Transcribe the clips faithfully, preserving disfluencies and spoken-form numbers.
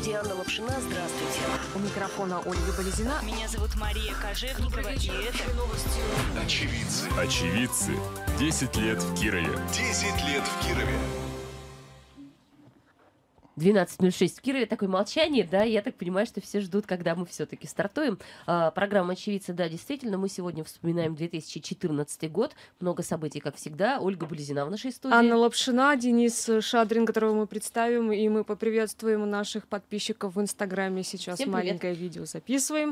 студии Анна Лапшина. Здравствуйте. У микрофона Ольга Болезина. Меня зовут Мария Кожевникова, и это новости. Очевидцы. Очевидцы. десять лет в Кирове. десять лет в Кирове. двенадцать ноль шесть в Кирове, такое молчание, да, я так понимаю, что все ждут, когда мы все-таки стартуем. А, программа «Очевидцы», да, действительно, мы сегодня вспоминаем две тысячи четырнадцатый год, много событий, как всегда. Ольга Болезина в нашей студии. Анна Лапшина, Денис Шадрин, которого мы представим, и мы поприветствуем наших подписчиков в Инстаграме. Сейчас Всем маленькое видео записываем.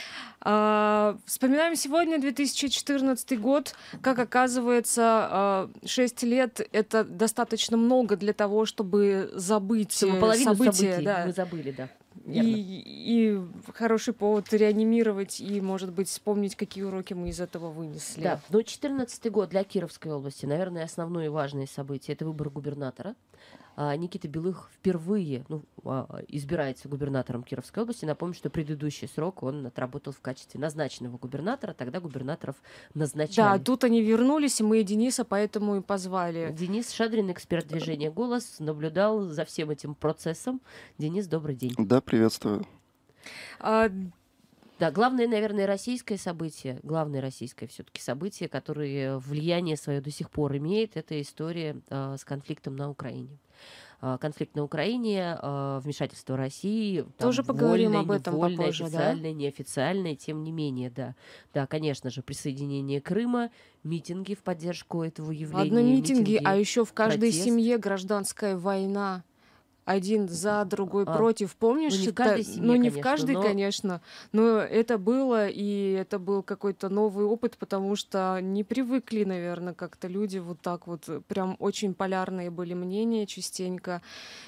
А, вспоминаем сегодня две тысячи четырнадцатый год. Как оказывается, шесть лет — это достаточно много для того, чтобы забыть Чтобы половину события. событий Да. мы забыли, да. И, и хороший повод реанимировать и, может быть, вспомнить, какие уроки мы из этого вынесли. Да, но четырнадцатый год для Кировской области, наверное, основное и важное событие — это выбор губернатора. А, Никита Белых впервые ну, а, избирается губернатором Кировской области. Напомню, что предыдущий срок он отработал в качестве назначенного губернатора, тогда губернаторов назначали. Да, тут они вернулись, и мы Дениса поэтому и позвали. Денис Шадрин, эксперт движения «Голос», наблюдал за всем этим процессом. Денис, добрый день. Да, приветствую. А, Да, главное, наверное, российское событие, главное российское все-таки событие, которое влияние свое до сих пор имеет, это история а, с конфликтом на Украине. А, конфликт на Украине, а, вмешательство России. Там, Тоже поговорим вольное, об этом невольное, попозже, да? официальное, неофициальное, тем не менее, да. Да, конечно же, присоединение Крыма, митинги в поддержку этого явления. Ладно, митинги, а еще в каждой протест. семье гражданская война. Один за, другой А, против. Помнишь? ну, не в это- каждой семье, ну, не в конечно, каждой, но- конечно. Но это было, и это был какой-то новый опыт, потому что не привыкли, наверное, как-то люди вот так вот. Прям очень полярные были мнения частенько.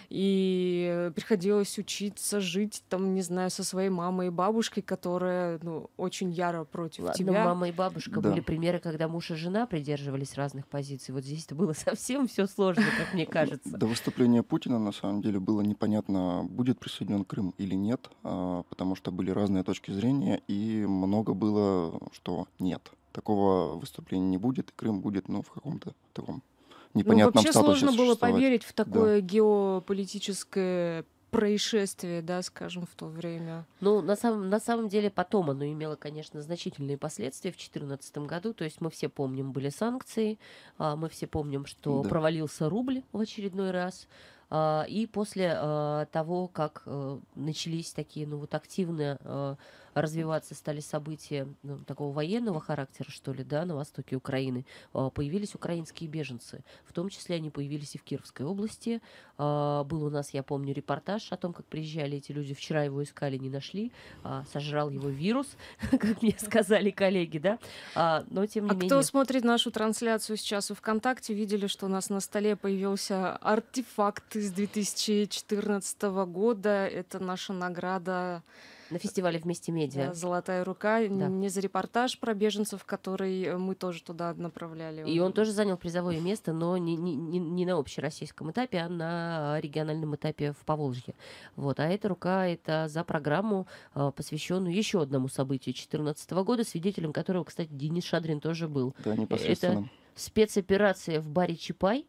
И приходилось учиться жить, там, не знаю, со своей мамой и бабушкой, которая, ну, очень яро против Ладно, тебя. мама и бабушка Да. были примеры, когда муж и жена придерживались разных позиций. Вот здесь-то было совсем все сложно, как мне кажется. До выступления Путина, на самом деле, было непонятно, будет присоединен Крым или нет, а, потому что были разные точки зрения, и много было, что нет. Такого выступления не будет, и Крым будет, ну, в каком-то таком Ну, непонятном вообще статусе сложно было существовать. поверить в такое геополитическое происшествие, да, скажем, в то время. Ну, на самом, на самом деле, потом оно имело, конечно, значительные последствия в две тысячи четырнадцатом году. То есть мы все помним, были санкции, а, мы все помним, что Да. провалился рубль в очередной раз. А, И после а, того, как а, начались такие, ну вот активно а, развиваться стали события ну, такого военного характера, что ли, да, на востоке Украины, а, появились украинские беженцы. В том числе они появились и в Кировской области. А, Был у нас, я помню, репортаж о том, как приезжали эти люди. Вчера его искали, не нашли. А, Сожрал его вирус, как мне сказали коллеги, да. А, Но тем не А менее... кто смотрит нашу трансляцию сейчас в ВКонтакте, видели, что у нас на столе появился артефакт из две тысячи четырнадцатого года. Это наша награда На фестивале «Вместе медиа». да, «Золотая рука». Да. Не за репортаж про беженцев, который мы тоже туда направляли. И он тоже занял призовое место, но не, не, не не на общероссийском этапе, а на региональном этапе в Поволжье. Вот. А эта рука — это за программу, а, посвященную еще одному событию две тысячи четырнадцатого года, свидетелем которого, кстати, Денис Шадрин тоже был. Да, непосредственно. Спецоперация в баре «Чапай»,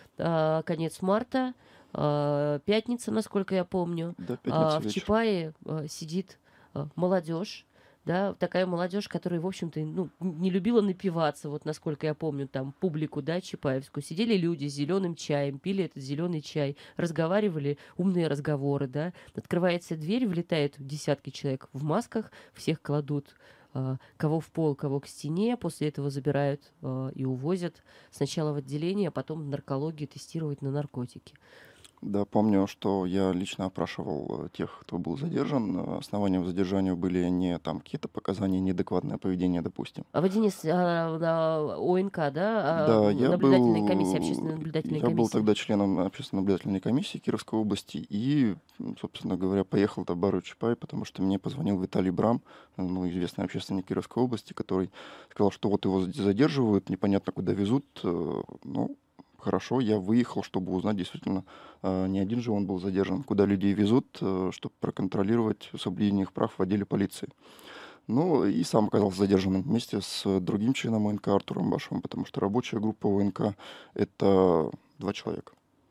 а, конец марта, а, пятница, насколько я помню. Да, А, пятница в вечер. Чапае а, сидит молодежь, да, такая молодежь, которая, в общем-то, ну, не любила напиваться, вот насколько я помню, там, публику, да, чапаевскую. Сидели люди с зеленым чаем, пили этот зеленый чай, разговаривали, умные разговоры, да. Открывается дверь, влетают десятки человек в масках, всех кладут, а, кого в пол, кого к стене, после этого забирают а, и увозят сначала в отделение, а потом в наркологию тестировать на наркотики. Да, помню, что я лично опрашивал э, тех, кто был задержан. Э, Основанием к задержанию были не там какие-то показания, неадекватное поведение, допустим. А вы, Денис, а, на ОНК, да? А, Да, я наблюдательной был, комиссии, общественной наблюдательной я был комиссии. тогда членом общественной наблюдательной комиссии Кировской области и, м, собственно говоря, поехал до бара Чапай, потому что мне позвонил Виталий Брам, ну, известный общественник Кировской области, который сказал, что вот его задерживают, непонятно куда везут. э, Ну, хорошо, я выехал, чтобы узнать, действительно, э, не один же он был задержан, куда людей везут, э, чтобы проконтролировать соблюдение их прав в отделе полиции. Ну, и сам оказался задержанным вместе с другим членом ОНК Артуром Башевым, потому что рабочая группа ОНК — это два человека.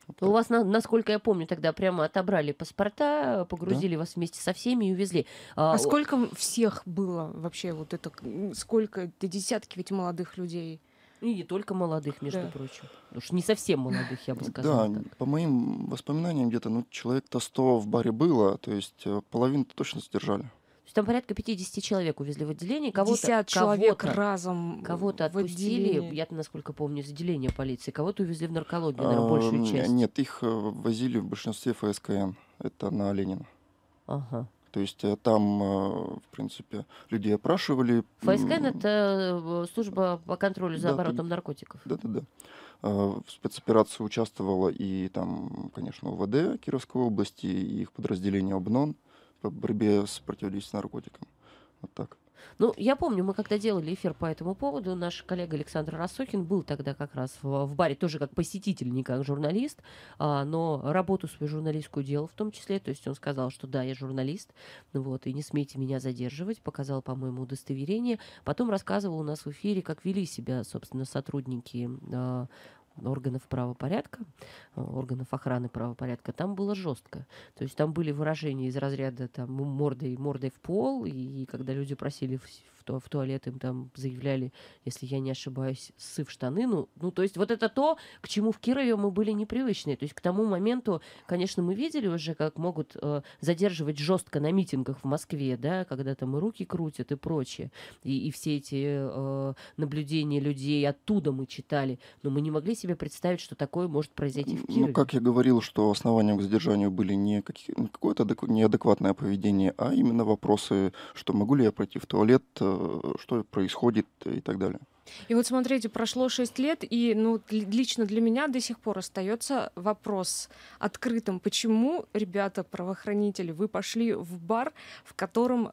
Вот У так. вас, на- насколько я помню, тогда прямо отобрали паспорта, погрузили вас вместе со всеми и увезли. А, А о- сколько всех было вообще вот это, м, сколько, да десятки ведь молодых людей. И не только молодых, между Да. прочим. Уж не совсем молодых, я бы сказала. Да, так. по моим воспоминаниям, где-то ну, человек-то сто в баре было, то есть э, половину-то точно содержали. То есть там порядка пятьдесят человек увезли в отделение. Кого-то, пятьдесят человек кого-то, разом кого-то в отпустили, отделение. я насколько помню, из отделения полиции. Кого-то увезли в наркологию, наверное, большую А, часть. Нет, их э, возили в большинстве эф эс ка эн, это на Ленина. Ага. То есть э, там, э, в принципе, людей опрашивали. эф эс ка эн — м, это э, служба по контролю за Да, оборотом наркотиков. Да-да-да. А, В спецоперации участвовала и там, конечно, у вэ дэ Кировской области, и их подразделение ОБНОН по борьбе с противодействием наркотикам. Вот так. Ну, я помню, мы когда делали эфир по этому поводу, наш коллега Александр Рассохин был тогда как раз в, в баре, тоже как посетитель, не как журналист, а, но работу свою журналистскую делал в том числе, то есть он сказал, что да, я журналист, ну вот, и не смейте меня задерживать, показал, по-моему, удостоверение, потом рассказывал у нас в эфире, как вели себя, собственно, сотрудники а, органов правопорядка, а, органов охраны правопорядка, там было жестко. То есть там были выражения из разряда там мордой, мордой в пол, и когда люди просили в, в, ту- в туалет, им там заявляли, если я не ошибаюсь, ссыв штаны. Ну, ну, то есть вот это то, к чему в Кирове мы были непривычны. То есть к тому моменту, конечно, мы видели уже, как могут э, задерживать жестко на митингах в Москве, да, когда там и руки крутят и прочее. И, и все эти э, наблюдения людей оттуда мы читали. Но мы не могли себе представить, что такое может произойти в Кирове. Ну, как я говорил, что основанием к задержанию были не какие- не какое-то адеку- неадекватное поведение, а именно вопросы, что могу ли я пройти в туалет, э, что происходит и так далее. И вот смотрите, прошло шесть лет, и ну, ли- лично для меня до сих пор остается вопрос открытым. Почему, ребята, правоохранители, вы пошли в бар, в котором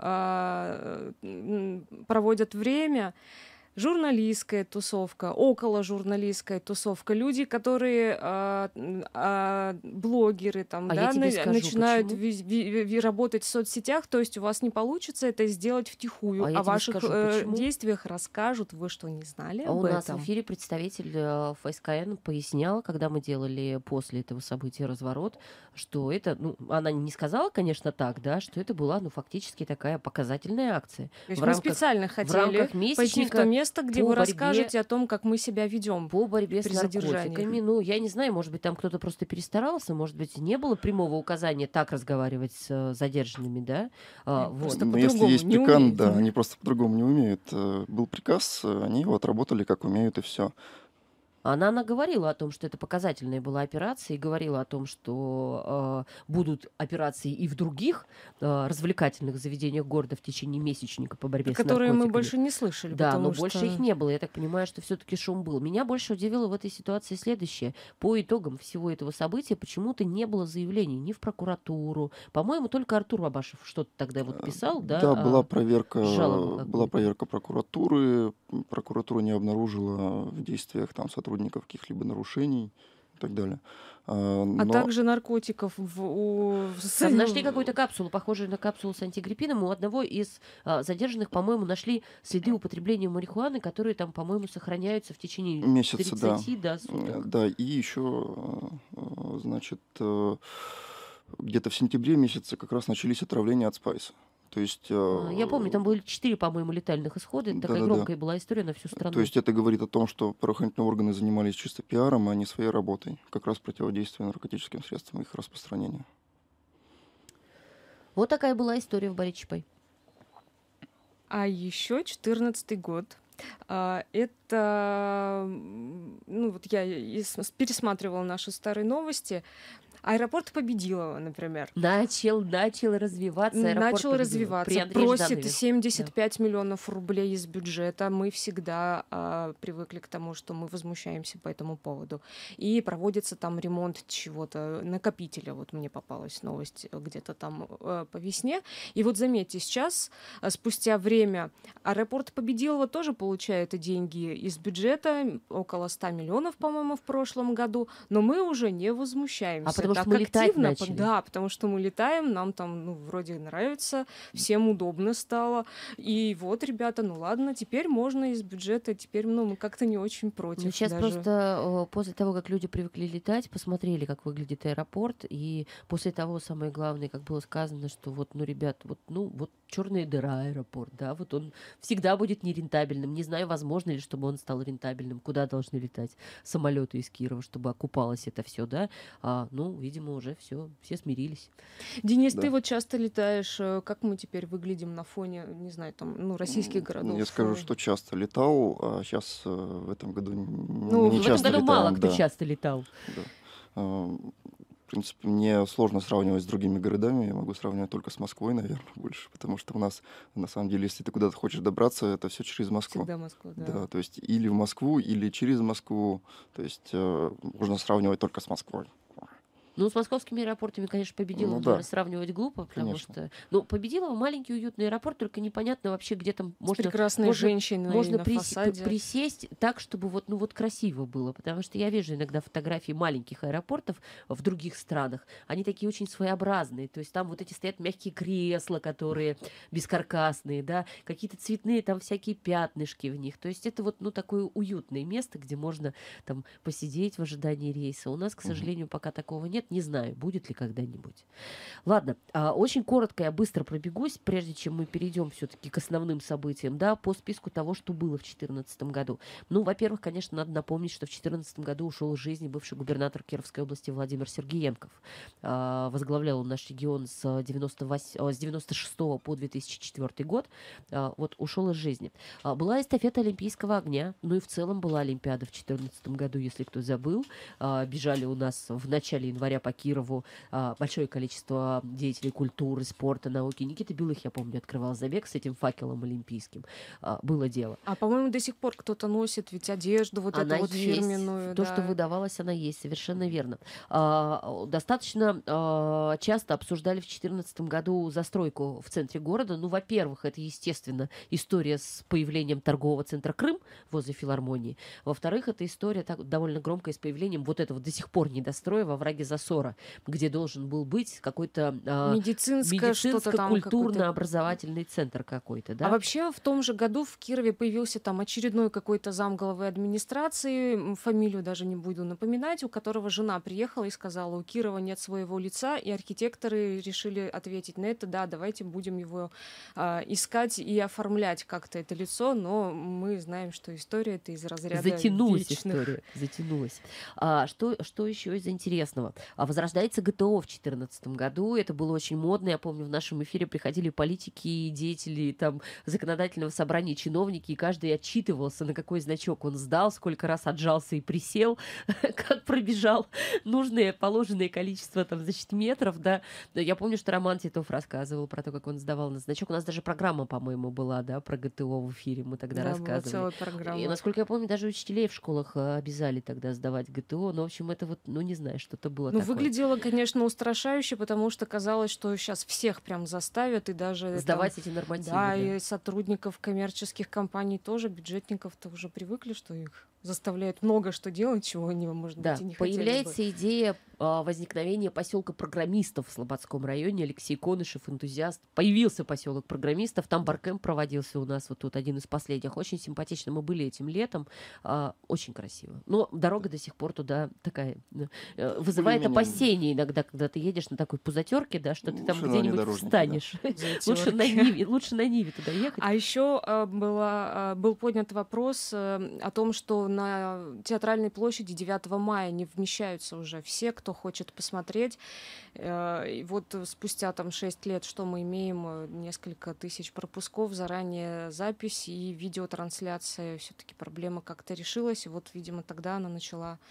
а, м, проводят время, журналистская тусовка, около журналистская тусовка, люди, которые а, м, а, блогеры там, А да, я тебе на- скажу, начинают почему. ви- ви- ви- работать в соцсетях, то есть у вас не получится это сделать втихую. А я О тебе ваших скажу, э, почему. действиях расскажут, вы что, не знали А об у нас этом? в эфире представитель э, эф эс ка эн пояснял, когда мы делали после этого события разворот, что это, ну, она не сказала, конечно, так, да, что это была, ну, фактически такая показательная акция. То есть в мы рамках- специально в хотели рамках пойти в то месячника место, где по вы борьбе- расскажете о том, как мы себя ведем. по борьбе при с задержании. наркотиками. Ну, я не знаю, может быть, там кто-то просто перестарался, может быть, не было прямого указания так разговаривать с э, задержанными, да? А, вот. Просто Но если по-другому есть не приказ, умеют. да, они просто по-другому не умеют. Э, Был приказ, э, они его отработали как умеют, и все. Она, она говорила о том, что это показательная была операция, и говорила о том, что э, будут операции и в других э, развлекательных заведениях города в течение месячника по борьбе с Которые мы наркотиками. больше не слышали. Да, потому но больше что- их не было. Я так понимаю, что все-таки шум был. Меня больше удивило в этой ситуации следующее. По итогам всего этого события почему-то не было заявлений ни в прокуратуру. По-моему, только Артур Бабашев что-то тогда вот писал, да? Да, а, была проверка, жалобу была какую-то. проверка прокуратуры. М, Прокуратура не обнаружила в действиях там сотрудников каких-либо нарушений и так далее. А, А но- также наркотиков в, у... в Там с- нашли какую-то капсулу, похожую на капсулу с антигриппином. У одного из а, задержанных, по-моему, нашли следы употребления марихуаны, которые там, по-моему, сохраняются в течение Месяца, да. тридцати да, Э, суток. Да, и еще, э, э, значит, э, где-то в сентябре месяце как раз начались отравления от спайса. То есть... э, А, Я помню, там были четыре, по-моему, летальных исхода. Это такая Да-да-да. громкая была история на всю страну. То есть это говорит о том, что правоохранительные органы занимались чисто пиаром, а не своей работой, как раз противодействия наркотическим средствам и их распространения. Вот такая была история в Боричпай. А еще четырнадцатый год. А, Это, м, ну вот я и с- пересматривала наши старые новости. Аэропорт Победилова, например. Начал, начал развиваться аэропорт Начал Победилова при развиваться, Андрее просит Жданове. семьдесят пять миллионов рублей из бюджета. Мы всегда а, привыкли к тому, что мы возмущаемся по этому поводу. И проводится там ремонт чего-то, накопителя. Вот мне попалась новость где-то там э, по весне. И вот заметьте, сейчас, а, спустя время, аэропорт Победилова тоже получает деньги из бюджета, около ста миллионов, по-моему, в прошлом году, но мы уже не возмущаемся. А потому Просто мы так летать активно. начали. Да, потому что мы летаем, нам там, ну, вроде нравится, всем удобно стало. И вот, ребята, ну ладно, теперь можно из бюджета, теперь, ну, мы как-то не очень против. Ну, сейчас даже. просто э, после того, как люди привыкли летать, посмотрели, как выглядит аэропорт, и после того, самое главное, как было сказано, что вот, ну, ребят, вот, ну, вот черная дыра аэропорт, да, вот он всегда будет нерентабельным. Не знаю, возможно ли, чтобы он стал рентабельным, куда должны летать самолеты из Кирова, чтобы окупалось это все, да. А, ну, видимо, уже все, все смирились. Денис, Да. ты вот часто летаешь, э, как мы теперь выглядим на фоне, не знаю, там, ну, российских городов? Я скажу, э, что часто летал, а сейчас в этом году н- Ну, мы в не В этом этом часто году летаем. мало кто да, часто летал. да. А, В принципе, мне сложно сравнивать с другими городами, я могу сравнивать только с Москвой, наверное, больше, потому что у нас, на самом деле, если ты куда-то хочешь добраться, это все через Москву. Всегда Москва, да. Да, то есть или в Москву, или через Москву, то есть э, можно сравнивать только с Москвой. Ну, с московскими аэропортами, конечно, Победилово, Ну да. наверное, сравнивать глупо, потому Конечно. что... Ну, Победилово маленький уютный аэропорт, только непонятно вообще, где там С можно... прекрасной можно- женщиной Можно на прис- фасаде. присесть так, чтобы вот, ну, вот красиво было. Потому что я вижу иногда фотографии маленьких аэропортов в других странах. Они такие очень своеобразные. То есть там вот эти стоят мягкие кресла, которые бескаркасные, да, какие-то цветные там всякие пятнышки в них. То есть это вот, ну, такое уютное место, где можно там посидеть в ожидании рейса. У нас, к Мгм. сожалению, пока такого нет. Не знаю, будет ли когда-нибудь. Ладно, а, очень коротко я быстро пробегусь, прежде чем мы перейдем все-таки к основным событиям, да, по списку того, что было в две тысячи четырнадцатом году. Ну, во-первых, конечно, надо напомнить, что в две тысячи четырнадцатом году ушел из жизни бывший губернатор Кировской области Владимир Сергеенков. А, возглавлял он наш регион с, девяносто восьмого, а, с девяносто шестого по две тысячи четвёртый год. А, вот ушел из жизни. А, была эстафета Олимпийского огня, ну и в целом была Олимпиада в две тысячи четырнадцатом году, если кто забыл. А, бежали у нас в начале января по Кирову а, большое количество деятелей культуры, спорта, науки. Никита Белых, я помню, открывал забег с этим факелом олимпийским. А, было дело. А, по-моему, до сих пор кто-то носит ведь одежду вот Она эту вот есть. фирменную. То, да. что выдавалось, она есть, совершенно верно. А, достаточно а, часто обсуждали в две тысячи четырнадцатом году застройку в центре города. Ну, во-первых, это, естественно, история с появлением торгового центра Крым возле филармонии. Во-вторых, это история так, довольно громкая с появлением вот этого до сих пор недостроя во враге Засора, где должен был быть какой-то а, Медицинское что-то там. какой-то. медицинско-культурно-образовательный центр какой-то, да? А вообще в том же году в Кирове появился там очередной какой-то зам главы администрации, м, фамилию даже не буду напоминать, у которого жена приехала и сказала, у Кирова нет своего лица, и архитекторы решили ответить на это, да, давайте будем его а, искать и оформлять как-то это лицо, но мы знаем, что история это из разряда Затянулась вечных. история, затянулась. А, что, что еще из интересного? А, возрождается ГТО в две тысячи четырнадцатом году. Это было очень модно. Я помню, в нашем эфире приходили политики, деятели там, законодательного собрания, чиновники, и каждый отчитывался, на какой значок он сдал, сколько раз отжался и присел, как пробежал нужное положенное количество там, значит, метров. Да. Я помню, что Роман Титов рассказывал про то, как он сдавал на значок. У нас даже программа, по-моему, была, да, про ГТО в эфире. Мы тогда Да, была рассказывали. целая программа. И, насколько я помню, даже учителей в школах э, обязали тогда сдавать ГТО. Но, в общем, это вот, ну, не знаю, что-то было Ну, такое. выглядело, конечно, устрашающе, потому что казалось, что сейчас всех прям заставят, и даже там, Сдавать эти нормативы. да, да. и сотрудников коммерческих компаний тоже, бюджетников-то уже привыкли, что их заставляют много что делать, чего они, может Да, быть, и не хотели бы. появляется идея а, возникновения поселка программистов в Слободском районе. Алексей Конышев, энтузиаст. Появился поселок программистов. Там баркэмп проводился у нас, вот тут один из последних. Очень симпатично. Мы были этим летом. А, очень красиво. Но дорога до сих пор туда такая э, вызывает Более-менее. опасения иногда, когда ты едешь на такой пузатерке, да, что ты там Лучше на где-нибудь внедорожнике, да. встанешь. Лучше на Затерки. Ниве, лучше на Ниве туда ехать. А еще э, была, э, был поднят вопрос э, о том, что на Театральной площади девятого мая не вмещаются уже все, кто хочет посмотреть. Э, и вот спустя там шесть лет, что мы имеем, э, несколько тысяч пропусков, заранее запись и видеотрансляция. Все-таки проблема как-то решилась, и вот, видимо, тогда она начала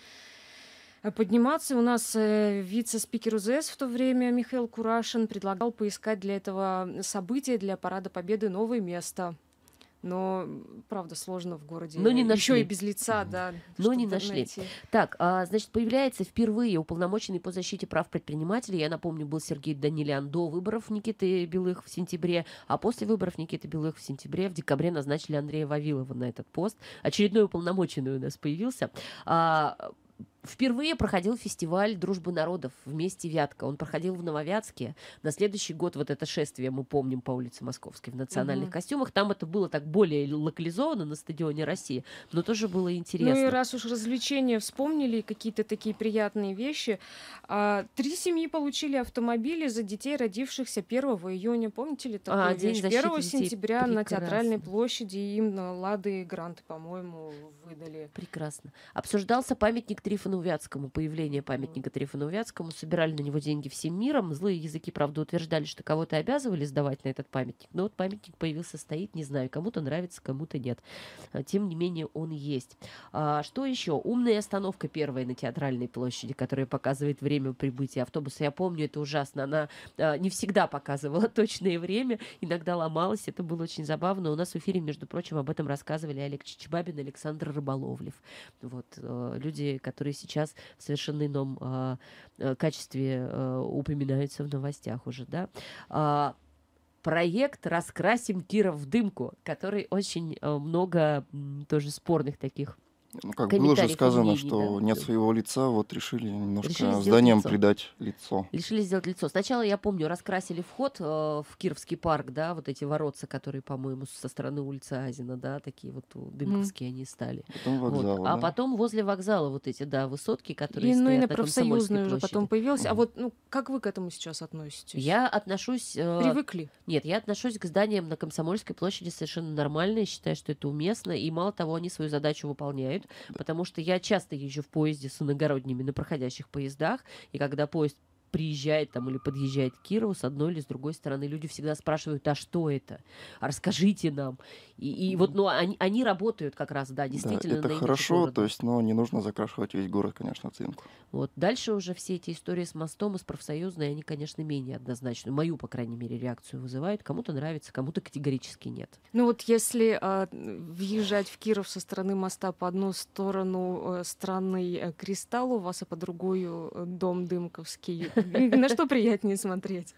э, подниматься. У нас э, вице-спикер УЗС в то время Михаил Курашин предлагал поискать для этого события, для Парада Победы новое место. Но, правда, сложно в городе. Но не Еще нашли. и без лица, да. Но не что-то нашли. найти. Так, а, значит, появляется впервые уполномоченный по защите прав предпринимателей. Я напомню, был Сергей Данилян до выборов Никиты Белых в сентябре, а после выборов Никиты Белых в сентябре, в декабре назначили Андрея Вавилова на этот пост. Очередной уполномоченный у нас появился. А, впервые проходил фестиваль «Дружбы народов» вместе Вятка. Он проходил в Нововятске. На следующий год вот это шествие мы помним по улице Московской в национальных Мгм. костюмах. Там это было так более локализовано на стадионе России, но тоже было интересно. Ну и раз уж развлечения вспомнили, какие-то такие приятные вещи. а, Три семьи получили автомобили за детей, родившихся первого июня. Помните ли такую А, День вещь? защиты первого детей. сентября на Прекрасно. Театральной площади им на Лады гранты, по-моему, выдали. Прекрасно. Обсуждался памятник Трифону Вятскому, появление памятника Трифону Вятскому. Собирали на него деньги всем миром. Злые языки, правда, утверждали, что кого-то обязывали сдавать на этот памятник. Но вот памятник появился, стоит, не знаю, кому-то нравится, кому-то нет. А, Тем не менее, он есть. А, что еще? Умная остановка первая на Театральной площади, которая показывает время прибытия автобуса. Я помню, это ужасно. Она а, не всегда показывала точное время, иногда ломалась. Это было очень забавно. У нас в эфире, между прочим, об этом рассказывали Олег Чичибабин и Александр Рыболовлев. Вот, э, люди, которые сейчас в совершенно ином э, э, качестве э, упоминаются в новостях уже, да. А, проект «Раскрасим Киров в дымку», который очень э, много м, тоже спорных таких. Ну, как было же комментариев и сказано, мнений, что да. нет своего лица, вот решили немножко Решили сделать зданием лицо. придать лицо. Решили сделать лицо. Сначала, я помню, раскрасили вход э, в Кировский парк, да, вот эти воротца, которые, по-моему, со стороны улицы Азина, да, такие вот у- дымковские они стали. Потом Вот. вокзал, А да. потом возле вокзала вот эти, да, высотки, которые И, ну и стоят на на Комсомольской профсоюзную уже площади. потом появилась. А Мгм. вот, ну, как вы к этому сейчас относитесь? Я отношусь... э, Привыкли? Нет, я отношусь к зданиям на Комсомольской площади совершенно нормально. Я считаю, что это уместно. И мало того, они свою задачу выполняют. Потому что я часто езжу в поезде с иногородними на проходящих поездах. И когда поезд приезжает там или подъезжает к Кирову с одной или с другой стороны, люди всегда спрашивают, а что это? А расскажите нам. И, и вот, ну, они, они работают как раз, да, Да, действительно это на имидж хорошо, города. то есть, но не нужно закрашивать весь город, конечно, в цинку. Вот. Дальше уже все эти истории с мостом и с профсоюзной, они, конечно, менее однозначны. Мою, по крайней мере, реакцию вызывают. Кому-то нравится, кому-то категорически нет. Ну вот если а, въезжать в Киров со стороны моста по одну сторону э, страны э, Кристалл у вас, а по другую э, дом Дымковский, на что приятнее смотреть?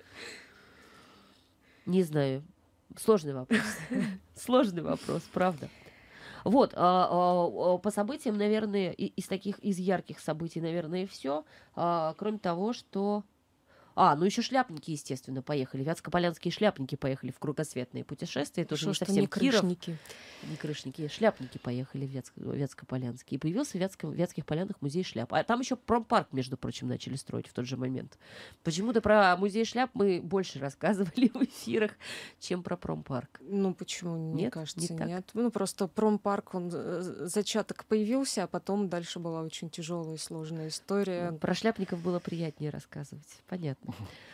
Не знаю. Сложный вопрос. Сложный вопрос, правда. Вот, а, а, а, по событиям, наверное, и- из таких, из ярких событий, наверное, все. Кроме того, что... А, ну еще шляпники, естественно, поехали. Вятскополянские шляпники поехали в кругосветное путешествие. Это уже Что не что совсем не Киров, крышники? не крышники. Шляпники поехали в Вятск- Вятскополянский. И появился в, Вятско- в Вятских Полянах музей шляп. А там еще промпарк, между прочим, начали строить в тот же момент. Почему-то про музей шляп мы больше рассказывали в эфирах, чем про промпарк. Ну почему, мне Нет, кажется, не так. нет. Ну просто промпарк, он э, зачаток появился, а потом дальше была очень тяжелая и сложная история. Про шляпников было приятнее рассказывать. Понятно.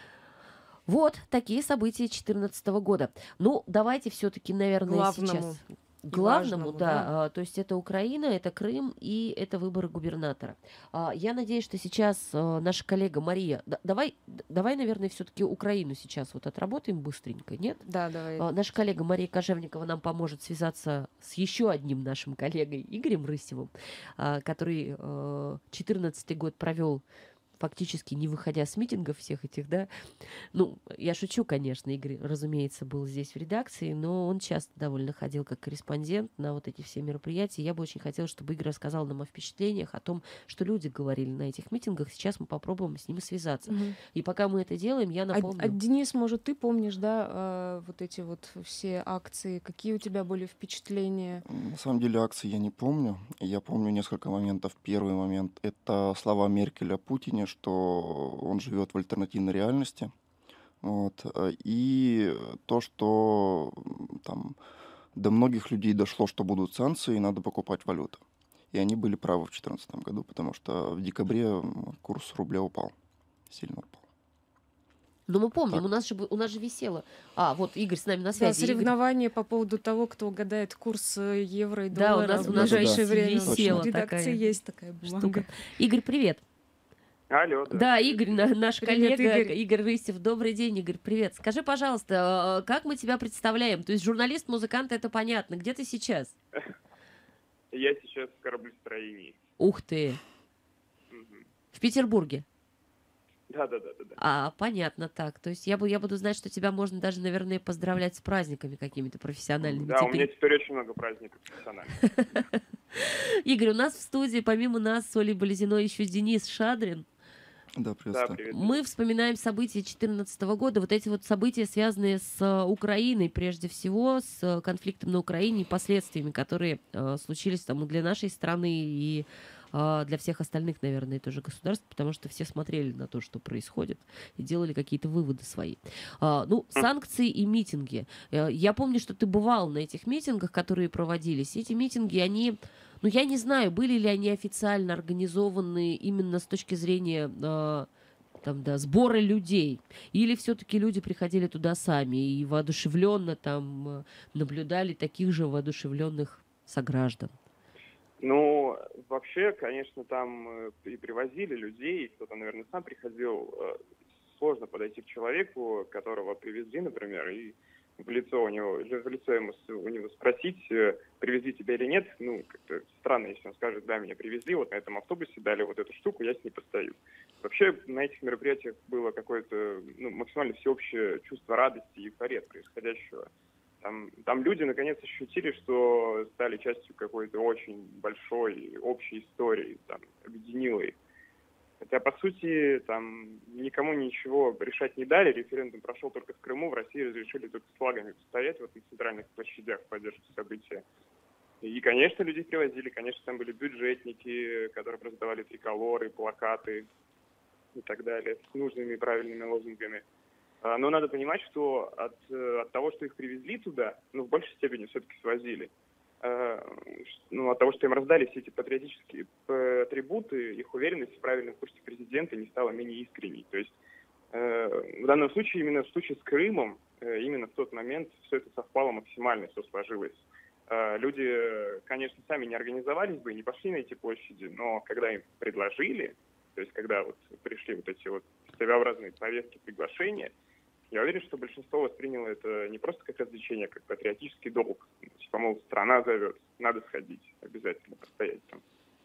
Вот такие события две тысячи четырнадцатого года. Ну, давайте все-таки, наверное, Главному сейчас... и Главному, важному, да. да. а, То есть это Украина, это Крым и это выборы губернатора. А, Я надеюсь, что сейчас а, наша коллега Мария... да- Давай, д- давай, наверное, все-таки Украину сейчас вот отработаем быстренько, нет? Да, давай. А, Наша коллега Мария Кожевникова нам поможет связаться с еще одним нашим коллегой Игорем Рысевым, а, который а, четырнадцатый год провел фактически не выходя с митингов всех этих, да. Ну, я шучу, конечно, Игорь, разумеется, был здесь в редакции, но он часто довольно ходил как корреспондент на вот эти все мероприятия. Я бы очень хотела, чтобы Игорь рассказал нам о впечатлениях, о том, что люди говорили на этих митингах. Сейчас мы попробуем с ним связаться. Мгм. И пока мы это делаем, я А, напомню... а, Денис, может, ты помнишь, да, а, вот эти вот все акции? Какие у тебя были впечатления? На самом деле акции я не помню. Я помню несколько моментов. Первый момент — это слова Меркель о Путине, что он живет в альтернативной реальности. Вот. э, И то, что м, там до многих людей дошло, что будут санкции, и надо покупать валюту. И они были правы в две тысячи четырнадцатом году, потому что в декабре м, курс рубля упал. Сильно упал. Ну, мы помним, Так. у нас, же, б- у нас же висело... А, вот Игорь с нами на Да, связи. Игорь, соревнования по поводу того, кто угадает курс э, евро и Да, у доллара нас- в у нас ближайшее да, время. висела В редакции такая есть такая бумага. штука. Игорь, привет. Алло, да. Да, Игорь, на- наш Привет, коллега Игорь. Игорь Рысев. Добрый день, Игорь, привет. Скажи, пожалуйста, э, как мы тебя представляем? То есть журналист, музыкант, это понятно. Где ты сейчас? Я сейчас в кораблестроении. Ух ты, Мгм. в Петербурге. Да, да, да, да, да. А, понятно, так. То есть я, бу- я буду знать, что тебя можно даже, наверное, поздравлять с праздниками какими-то профессиональными. Да, у меня Теперь, теперь очень много праздников профессиональных. Игорь, у нас в студии, помимо нас, с Олей Болезиной, еще Денис Шадрин. Да, Да, приветствую. привет. Мы вспоминаем события две тысячи четырнадцатого года, вот эти вот события, связанные с э, Украиной, прежде всего, с э, конфликтом на Украине и последствиями, которые э, случились там и для нашей страны, и э, для всех остальных, наверное, тоже государств, потому что все смотрели на то, что происходит, и делали какие-то выводы свои. А, ну, санкции и митинги. Э, Я помню, что ты бывал на этих митингах, которые проводились. Эти митинги, они... Ну, я не знаю, были ли они официально организованы именно с точки зрения э, там, да, сбора людей, или все-таки люди приходили туда сами и воодушевленно там э, наблюдали таких же воодушевленных сограждан. Ну, вообще, конечно, там э, и привозили людей, кто-то, наверное, сам приходил. Э, Сложно подойти к человеку, которого привезли, например, и в лицо у него, или в лицо ему, с- у него спросить, э, привезли тебя или нет. Ну, как-то странно, если он скажет: да, меня привезли, вот на этом автобусе дали вот эту штуку, я с ней постою. Вообще, на этих мероприятиях было какое-то, ну, максимально всеобщее чувство радости и эйфории от происходящего. Там, там люди наконец ощутили, что стали частью какой-то очень большой общей истории, там, объединило их. Хотя, по сути, там никому ничего решать не дали, референдум прошел только в Крыму, в России разрешили только с флагами стоять вот на центральных площадях в поддержку события. И, конечно, людей привозили, конечно, там были бюджетники, которые раздавали триколоры, плакаты и так далее, с нужными и правильными лозунгами. А, Но надо понимать, что от, э, от того, что их привезли туда, ну, в большей степени все-таки свозили, э, ш- ну, от того, что им раздали все эти патриотические п- атрибуты, их уверенность в правильном курсе президента не стала менее искренней. То есть э, в данном случае, именно в случае с Крымом, э, именно в тот момент все это совпало максимально, все сложилось. Э, Люди, э, конечно, сами не организовались бы и не пошли на эти площади, но когда им предложили, то есть когда вот пришли вот эти вот своеобразные повестки, приглашения, я уверен, что большинство восприняло это не просто как развлечение, а как патриотический долг. Типа, мол, страна зовет, надо сходить, обязательно постоять там.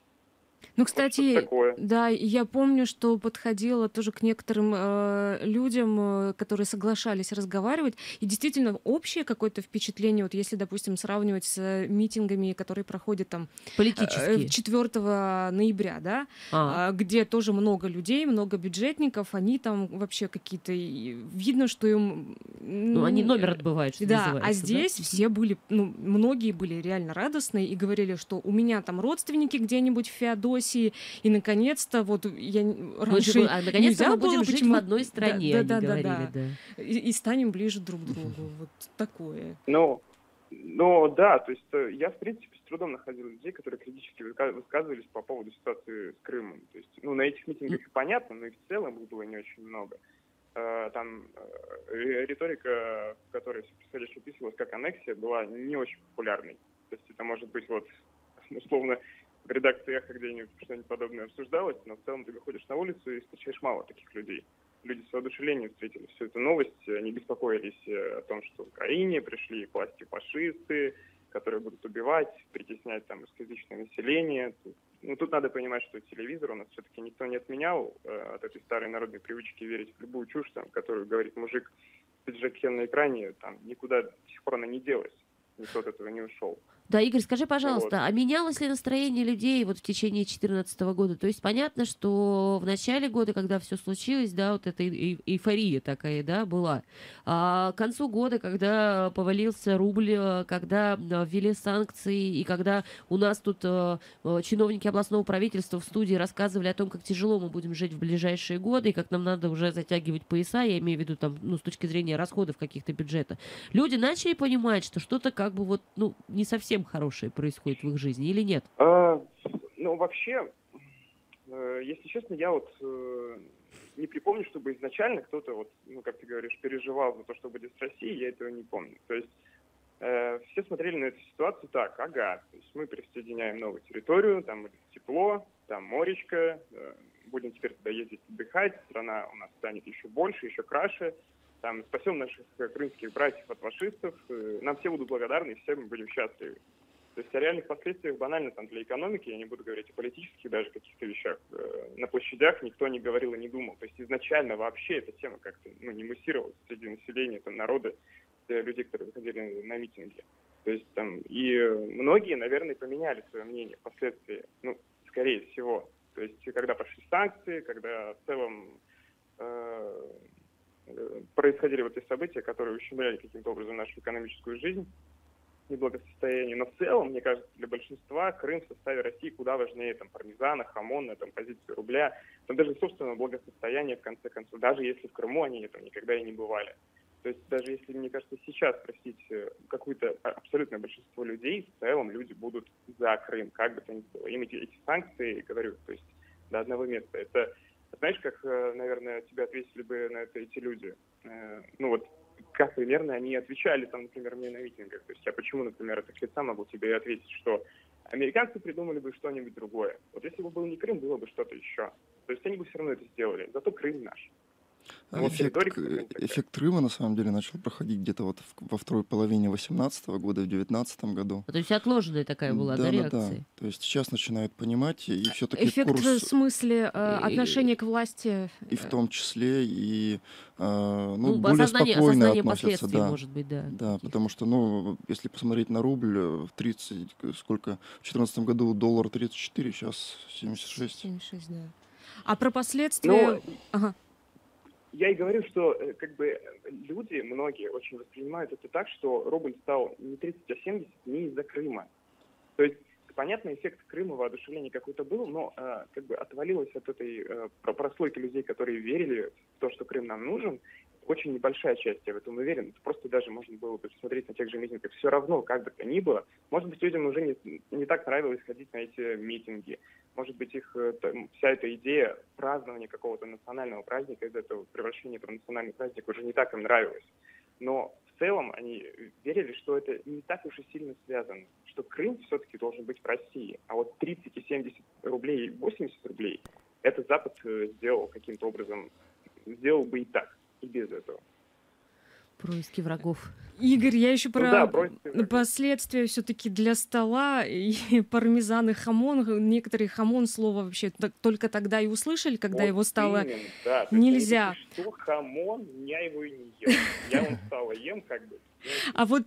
Ну, Вот что-то кстати, такое. да, я помню, что подходила тоже к некоторым э, людям, э, которые соглашались разговаривать, и действительно общее какое-то впечатление, вот если, допустим, сравнивать с э, митингами, которые проходят там э, Политические. четвёртого ноября, да, А, а, где тоже много людей, много бюджетников, они там вообще какие-то, и видно, что им... ну, они м, номер отбывают, что Да, называется. а здесь да? все были, ну, многие были реально радостные и говорили, что у меня там родственники где-нибудь в Феодосии, и наконец-то вот я н- Мы раньше же, а, наконец-то нельзя мы будем было, жить почему... в одной Да, стране, да, они да, да, говорили, да. да. И, и станем ближе друг к другу. Вот такое. Ну, ну да, то есть э, я, в принципе, с трудом находил людей, которые критически выка- высказывались по поводу ситуации с Крымом. То есть, ну, на этих митингах и понятно, но и в целом их было не очень много. Э, Там э, ри- риторика, в которой все происходящее описывалось как аннексия, была не очень популярной. То есть это может быть вот, условно, в редакции «Эхо» где-нибудь что-нибудь подобное обсуждалось, но в целом ты выходишь на улицу и встречаешь мало таких людей. Люди с воодушевлением встретили всю эту новость, они беспокоились э, о том, что в Украине пришли к власти фашисты, которые будут убивать, притеснять там русскоязычное население. Тут- Ну, тут надо понимать, что телевизор у нас все-таки никто не отменял э, от этой старой народной привычки верить в любую чушь, там, которую говорит мужик в пиджаке на экране, там, никуда до сих пор она не делась, никто от этого не ушел. Да, Игорь, скажи, пожалуйста, Вот. а менялось ли настроение людей вот в течение две тысячи четырнадцатого года? То есть понятно, что в начале года, когда все случилось, да, вот эта э- эйфория такая, да, была. А к концу года, когда повалился рубль, э, когда э, ввели санкции, и когда у нас тут э, э, чиновники областного правительства в студии рассказывали о том, как тяжело мы будем жить в ближайшие годы, и как нам надо уже затягивать пояса, я имею в виду там, ну, с точки зрения расходов каких-то бюджета, люди начали понимать, что что-то как бы вот, ну, не совсем хорошее происходит в их жизни, или нет? А, ну, вообще, э, если честно, я вот э, не припомню, чтобы изначально кто-то, вот, ну, как ты говоришь, переживал за то, что будет с Россией, я этого не помню. То есть э, все смотрели на эту ситуацию так: ага, то есть мы присоединяем новую территорию, там будет тепло, там моречко, э, будем теперь туда ездить отдыхать, страна у нас станет еще больше, еще краше, там спасем наших э, крымских братьев от фашистов, э, нам все будут благодарны, и все мы будем счастливы. То То есть о реальных последствиях банально там для экономики, я не буду говорить о политических даже каких-то вещах, на площадях никто не говорил и не думал. То есть изначально вообще эта тема как-то ну, не муссировалась среди населения, там, народа, людей, которые выходили на митинги. То есть там и многие, наверное, поменяли свое мнение впоследствии, ну, скорее всего. То есть когда пошли санкции, когда в целом э, происходили вот эти события, которые ущемляли каким-то образом нашу экономическую жизнь, неблагосостояние. Но в целом, мне кажется, для большинства Крым в составе России куда важнее там, пармезана, хамона, там, позиции рубля, там даже собственного благосостояния, в конце концов, даже если в Крыму они там никогда и не бывали. То есть даже если, мне кажется, сейчас спросить какое-то абсолютное большинство людей, в целом люди будут за Крым, как бы то ни было. Им эти, эти санкции, говорю, то есть до одного места. Это, знаешь, как, наверное, тебе ответили бы на это эти люди? Ну вот, как примерно они отвечали, там, например, мне на митингах. То есть я почему, например, от их лица могу тебе ответить, что американцы придумали бы что-нибудь другое. Вот если бы был не Крым, было бы что-то еще. То есть они бы все равно это сделали. Зато Крым наш. А эффект, эффект Крыма, на самом деле, начал проходить где-то вот во второй половине восемнадцатого года, в девятнадцатом году. То есть отложенная такая была, да, да реакция? Да, да. То есть сейчас начинают понимать, и все-таки эффект курс... в смысле э, отношения к власти? И в том числе, и э, ну, ну, более осознание, спокойно осознание относятся. Да, может быть, да. Да, потому что, ну, если посмотреть на рубль, в тридцать, сколько, в четырнадцатом году доллар тридцать четыре, сейчас семьдесят шесть. семьдесят шесть, да. А про последствия... Но... Ага. Я и говорю, что как бы люди, многие, очень воспринимают это так, что рубль стал не тридцать, а семьдесят не из-за Крыма. То есть, понятно, эффект Крыма, воодушевление какой-то был, но э, как бы отвалилось от этой э, прослойки людей, которые верили в то, что Крым нам нужен. Очень небольшая часть, я в этом уверен. Это просто даже можно было бы посмотреть на тех же митингах. Все равно, как бы то ни было, может быть, людям уже не, не так нравилось ходить на эти митинги. Может быть, их там, вся эта идея празднования какого-то национального праздника, из этого превращения в национальный праздник уже не так им нравилось. Но в целом они верили, что это не так уж и сильно связано, что Крым все-таки должен быть в России. А вот тридцать и семьдесят рублей и восемьдесят рублей это Запад сделал каким-то образом, сделал бы и так, и без этого. Происки врагов. Игорь, я еще про ну, да, последствия все-таки для стола и пармезан и хамон. Некоторые хамон слово вообще только тогда и услышали, когда вот его стало именно, да. нельзя. Что хамон, я его и не ем. Я он стало ем как бы. А вот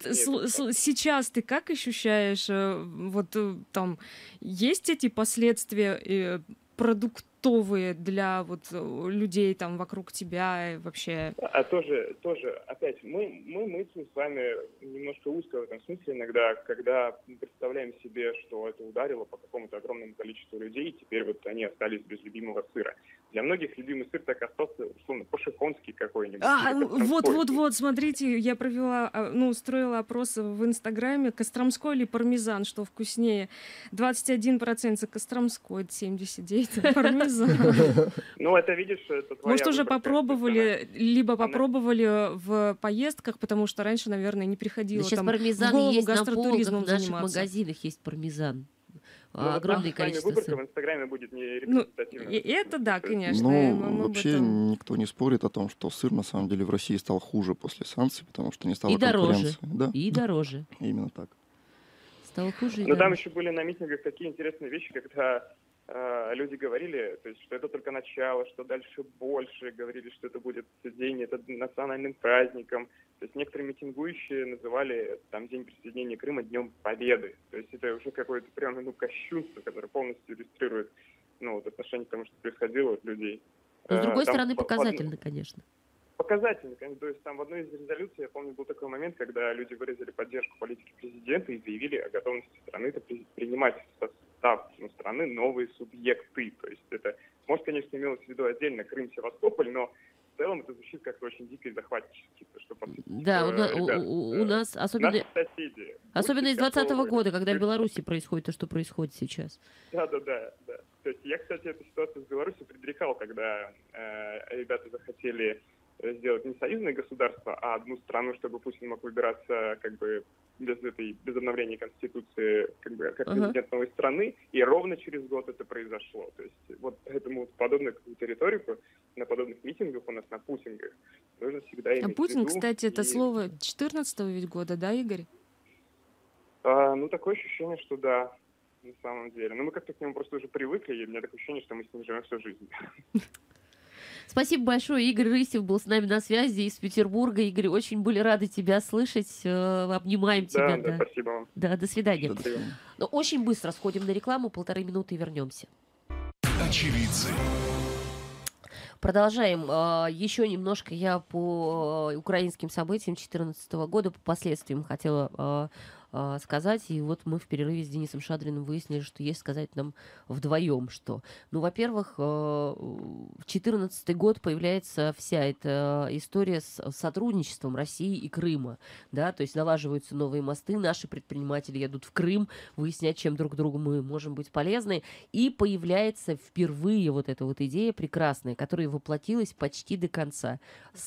сейчас ты как ощущаешь, вот там есть эти последствия продуктовые для вот людей там вокруг тебя и вообще? А тоже, тоже, опять, мы, мы мыслим с вами немножко узко в этом смысле иногда, когда представляем себе, что это ударило по какому-то огромному количеству людей, и теперь вот они остались без любимого сыра. Для многих любимый сыр так остался, условно, по-шихонский какой-нибудь. А, вот-вот-вот, смотрите, я провела, ну, устроила опрос в Инстаграме, костромской или пармезан, что вкуснее. двадцать один процент за костромской, семьдесят девять процентов пармезан. Ну, это, видишь, это твоя Может, уже попробовали, либо попробовали в поездках, потому что раньше, наверное, не приходило сейчас там пармезан в голову есть гастротуризмом на полках, в наших заниматься. магазинах есть пармезан. Ну, огромное вот количество выборка сыр. в Инстаграме будет не Ну, репрезентативна. и это да, конечно. Ну, мы вообще этом... никто не спорит о том, что сыр на самом деле в России стал хуже после санкций, потому что не стало И дороже. конкуренции. Да? И дороже. Именно так. Стало хуже и Но там дороже. еще были на митингах такие интересные вещи, когда э, люди говорили, то есть, что это только начало, что дальше больше, говорили, что это будет день это национальным праздником. То есть некоторые митингующие называли там День присоединения Крыма Днем Победы. То есть это уже какое-то прям ну, кощунство, которое полностью иллюстрирует ну, вот, отношение к тому, что происходило от людей. Но, с другой там, стороны, по- показательно, по- конечно. Показательно, конечно. То есть там в одной из резолюций, я помню, был такой момент, когда люди выразили поддержку политики президента и заявили о готовности страны принимать в состав ну, страны новые субъекты. То есть это, может, конечно, имелось в виду отдельно Крым, Севастополь, но в целом это звучит как-то очень дико и захватчески. Что, по сути, Да, у, на- у- ребят, у- у э, нас, особенно, наши соседи, особенно из будьте двадцатого готовы. года, когда в То есть- Беларуси происходит то, что происходит сейчас. Да, да, да, да. То есть я, кстати, эту ситуацию с Беларусью предрекал, когда э, ребята захотели сделать не союзное государство, а одну страну, чтобы Путин мог выбираться как бы без этой без обновления Конституции как бы как Ага. президент новой страны, и ровно через год это произошло. То есть вот поэтому подобную какую-то риторику на подобных митингах у нас на путингах нужно всегда иметь А в Путин, виду. кстати, это И, слово четырнадцатого ведь года, да, Игорь? а, А, ну, такое ощущение, что да, на самом деле. Но мы как-то к нему просто уже привыкли, и у меня такое ощущение, что мы с ним живем всю жизнь. Спасибо большое. Игорь Рысев был с нами на связи из Петербурга. Игорь, очень были рады тебя слышать. Э, Обнимаем тебя. Да, да, Да, спасибо вам. да, до свидания. До свидания. Ну, очень быстро сходим на рекламу, полторы минуты и вернемся. Очевидцы. Продолжаем. А, Еще немножко я по э, украинским событиям две тысячи четырнадцатого года, по последствиям хотела а, а, сказать. И вот мы в перерыве с Денисом Шадриным выяснили, что есть сказать нам вдвоем, что. Ну, во-первых, э, в две тысячи четырнадцатый год появляется вся эта история с сотрудничеством России и Крыма. Да, то есть налаживаются новые мосты, наши предприниматели едут в Крым, выяснять, чем друг другу мы можем быть полезны. И появляется впервые вот эта вот идея прекрасная, которая воплотилась почти до конца.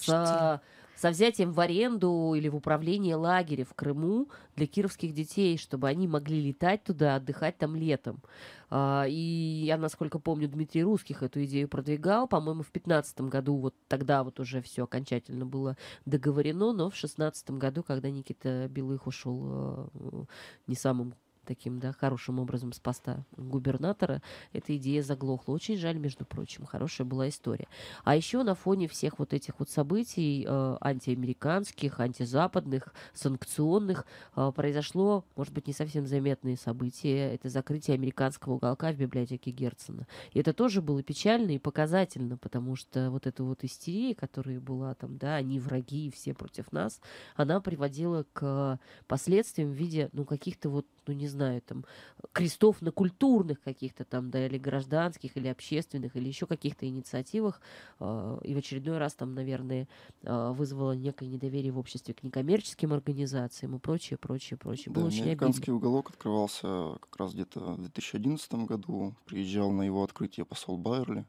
С, со взятием в аренду или в управление лагеря в Крыму для кировских детей, чтобы они могли летать туда, отдыхать там летом. А, И я, насколько помню, Дмитрий Русских эту идею продвигал. По-моему, в пятнадцатом году, вот тогда вот уже все окончательно было договорено, но в шестнадцатом году, когда Никита Белых ушел э, не самым таким, да, хорошим образом с поста губернатора, эта идея заглохла. Очень жаль, между прочим, хорошая была история. А еще на фоне всех вот этих вот событий э, антиамериканских, антизападных, санкционных, э, произошло, может быть, не совсем заметное событие. Это закрытие американского уголка в библиотеке Герцена. И это тоже было печально и показательно, потому что вот эта вот истерия, которая была там, да, они враги, все против нас, она приводила к последствиям в виде, ну, каких-то вот, ну, не знаю, там, крестов на культурных каких-то там, да, или гражданских, или общественных, или еще каких-то инициативах. э, И в очередной раз там, наверное, э, вызвало некое недоверие в обществе к некоммерческим организациям и прочее, прочее, прочее. Да, Было очень американский обидно. уголок открывался как раз где-то в две тысячи одиннадцатом году. Приезжал на его открытие посол Байерли.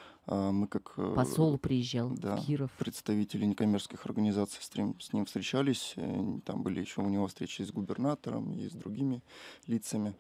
А Мы как э, Посол приезжал да, в Киров. представители некоммерческих организаций с ним, с ним встречались. э, Там были еще у него встречи с губернатором и с другими лицами.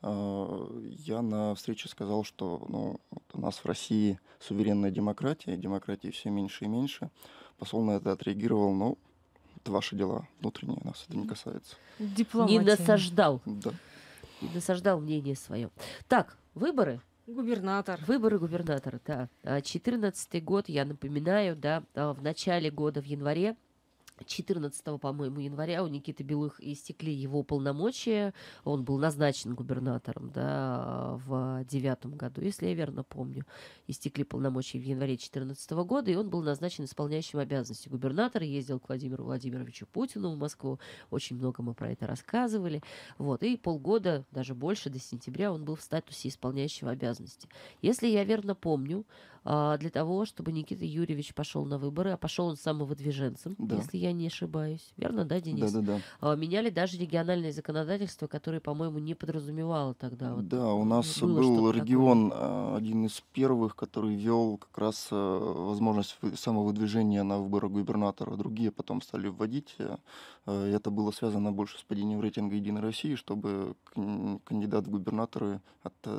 А, Я на встрече сказал, что ну, вот у нас в России суверенная демократия, демократии все меньше и меньше. Посол на это отреагировал, ну, это ваши дела внутренние, нас это не касается. Не Дипломатия. насаждал. Да. Не насаждал мнение свое. Так, выборы. Губернатор. Выборы губернатора, да. А, четырнадцатый год, я напоминаю, да, а, в начале года, в январе, четырнадцатого, по-моему, января у Никиты Белых истекли его полномочия. Он был назначен губернатором, да, в девятом году, если я верно помню. Истекли полномочия в январе две тысячи четырнадцатого года, и он был назначен исполняющим обязанности губернатора. Ездил к Владимиру Владимировичу Путину в Москву. Очень много мы про это рассказывали. Вот. И полгода, даже больше, до сентября, он был в статусе исполняющего обязанности. Если я верно помню, а, для того, чтобы Никита Юрьевич пошел на выборы, а пошел он самовыдвиженцем, Да. если я не ошибаюсь. Верно, да, Денис? Да-да-да. А, Меняли даже региональное законодательство, которое, по-моему, не подразумевало тогда. Вот, Да, у нас было был что-то регион а, один из первых, который вел как раз а, возможность вы- самовыдвижения на выборы губернатора. Другие потом стали вводить. а, а, и Это было связано больше с падением рейтинга «Единой России», чтобы кан- кандидат в губернаторы от, э,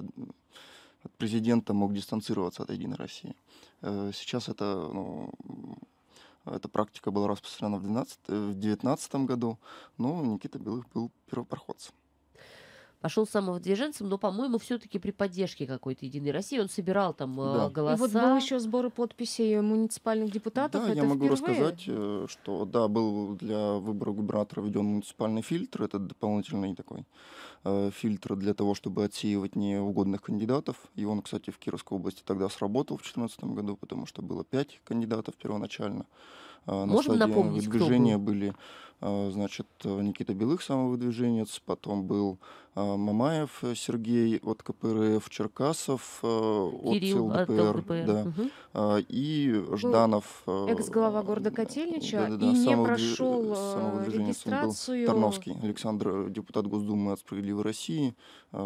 от президента мог дистанцироваться от «Единой России». Э, Сейчас это, ну, эта практика была распространена в двенадцатом в девятнадцатом году, но Никита Белых был первопроходцем. Пошел самовыдвиженцем, но, по-моему, все-таки при поддержке какой-то Единой России. Он собирал там э, Да. И голоса. вот был еще сбор подписей муниципальных депутатов. Да, это я могу впервые. рассказать, э, что да, был для выбора губернатора введен муниципальный фильтр, это дополнительный такой э, фильтр для того, чтобы отсеивать неугодных кандидатов. И он, кстати, в Кировской области тогда сработал в две тысячи четырнадцатом году, потому что было пять кандидатов первоначально. Э, На Можем стадии напомнить, кто выдвижения был? были, э, значит, э, Никита Белых, самовыдвиженец, потом был э, Мамаев э, Сергей от ка пэ эр эф, Черкасов э, от Кирилл от эл дэ пэ эр, эл дэ пэ эр. да, Мгм. а, и Жданов. э, Экс-глава города Котельнича да-да-да, и не самовыдви- прошел э, самовыдвиженец он был. регистрацию. Тарновский Александр, э, депутат Госдумы от «Справедливой России», э,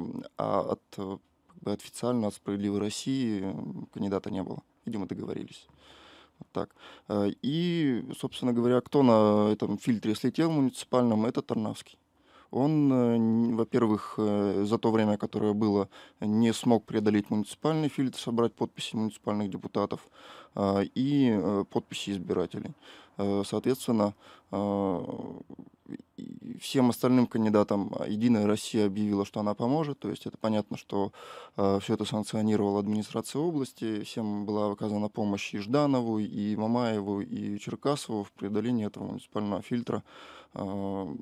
а от, э, как бы официально от «Справедливой России» э, кандидата не было. Видимо, договорились. Вот так. Э, И, собственно говоря, кто на этом фильтре слетел муниципальном, это Тарновский. Он, э, н- во-первых, э, за то время, которое было, не смог преодолеть муниципальный фильтр, собрать подписи муниципальных депутатов а, и э, подписи избирателей. Э, Соответственно, э, и всем остальным кандидатам «Единая Россия» объявила, что она поможет. То есть это понятно, что все это санкционировала администрация области. Всем была оказана помощь и Жданову, и Мамаеву, и Черкасову в преодолении этого муниципального фильтра э,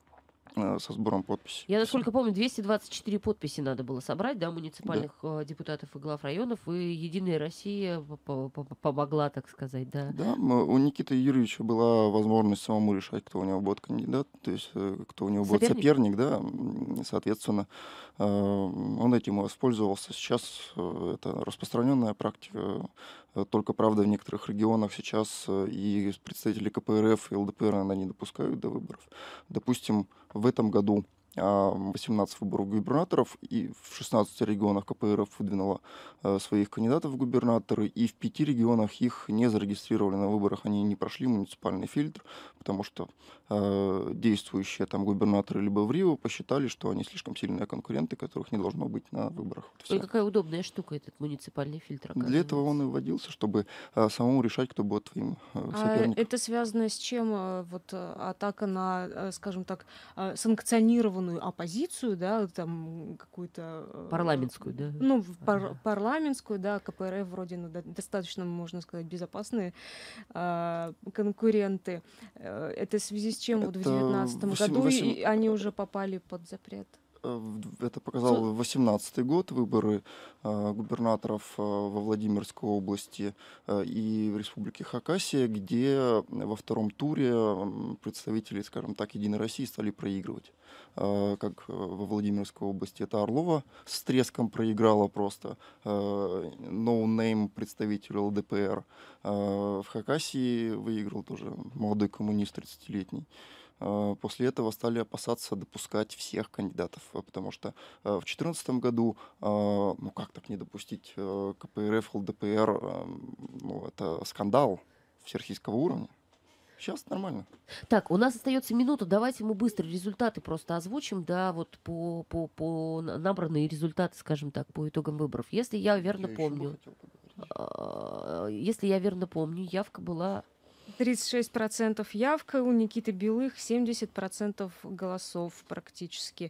э, со сбором подписей. Я, насколько помню, двести двадцать четыре подписи надо было собрать, да, муниципальных э, депутатов и глав районов, и «Единая Россия» по- по- по- помогла, так сказать, да. Да, м, у Никиты Юрьевича была возможность самому решать, кто у него будет кандидат, то есть э, кто у него будет Соперник? соперник, да, м, соответственно, э, он этим и воспользовался. Сейчас э, это распространенная практика, э, только, правда, в некоторых регионах сейчас э, и представители ка пэ эр эф и эл дэ пэ эр иногда не допускают до выборов. Допустим, в этом году а, восемнадцать выборов губернаторов, и в шестнадцати регионах ка пэ эр эф выдвинула э, своих кандидатов в губернаторы, и в пяти регионах их не зарегистрировали на выборах, они не прошли муниципальный фильтр, потому что э, действующие там губернаторы либо в Рио посчитали, что они слишком сильные конкуренты, которых не должно быть на выборах. Вот Ой, всё. какая удобная штука этот муниципальный фильтр, Для этого он оказывается. и вводился, чтобы э, самому решать, кто будет твоим э, А соперником. это связано с чем? э, Вот э, атака на, э, скажем так, э, санкционированную оппозицию, да, там какую-то... э, Парламентскую, да. Ну, в пар- Ага. парламентскую, да, ка пэ эр эф вроде ну, до- достаточно, можно сказать, безопасные а, конкуренты. Э, Это в связи с чем вот в Это девятнадцатом восем- году восем- и они уже попали под запрет? Э, в- Это показал восемнадцатый год, выборы э, губернаторов э, во Владимирской области э, и в Республике Хакасия, где во втором туре м, представители, скажем так, Единой России стали проигрывать. Э, Как э, во Владимирской области это Орлова с треском проиграла просто, э, ноунейм представитель эл дэ пэ эр. Э, В Хакасии выиграл тоже молодой коммунист тридцатилетний. Э, После этого стали опасаться допускать всех кандидатов, э, потому что э, в две тысячи четырнадцатом году, э, ну как так не допустить э, ка пэ эр эф, эл дэ пэ эр, э, ну это скандал всероссийского уровня. Сейчас нормально. Так, у нас остается минута, давайте мы быстро результаты просто озвучим, да, вот по, по, по на- набранные результаты, скажем так, по итогам выборов. Если я верно Я еще бы помню, хотел поговорить. а, если я верно помню, явка была... тридцать шесть процентов явка, у Никиты Белых семьдесят процентов голосов практически.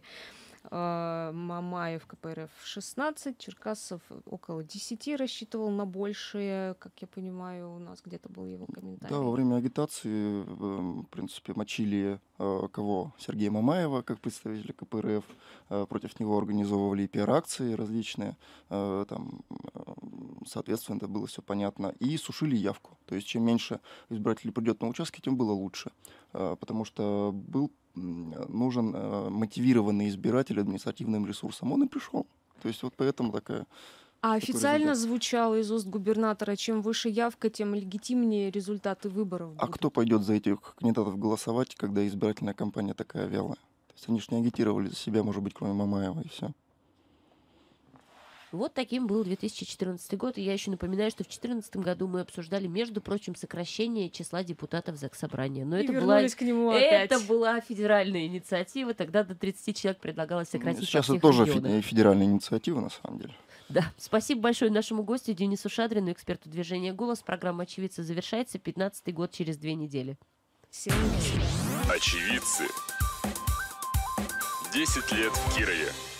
А, Мамаев ка пэ эр эф шестнадцать, Черкасов около десяти рассчитывал на большее, как я понимаю, у нас где-то был его комментарий. Да, во время агитации, э, в принципе, мочили э, кого? Сергея Мамаева, как представителя ка пэ эр эф. Э, Против него организовывали и пиар-акции различные. Э, Там, э, соответственно, это было все понятно. И сушили явку. То есть, чем меньше избирателей придет на участки, тем было лучше. Э, Потому что был м, нужен э, мотивированный избиратель административным ресурсом. Он и пришел. То есть, вот поэтому такая... А такой официально результат. звучало из уст губернатора, чем выше явка, тем легитимнее результаты выборов А будут. кто пойдет за этих кандидатов голосовать, когда избирательная кампания такая вялая? То есть они же не агитировали за себя, может быть, кроме Мамаева, и все. Вот таким был две тысячи четырнадцатый год. И я еще напоминаю, что в две тысячи четырнадцатом году мы обсуждали, между прочим, сокращение числа депутатов Заксобрания. Но И это была, вернулись к нему опять. это была федеральная инициатива. Тогда до тридцати человек предлагалось сократить во Сейчас это всех тоже регионах. фе- федеральная инициатива, на самом деле. Да, спасибо большое нашему гостю Денису Шадрину, эксперту движения «Голос». Программа «Очевидцы» завершается. пятнадцатый год через две недели. Всем до свидания. Очевидцы. десять лет в Кирове.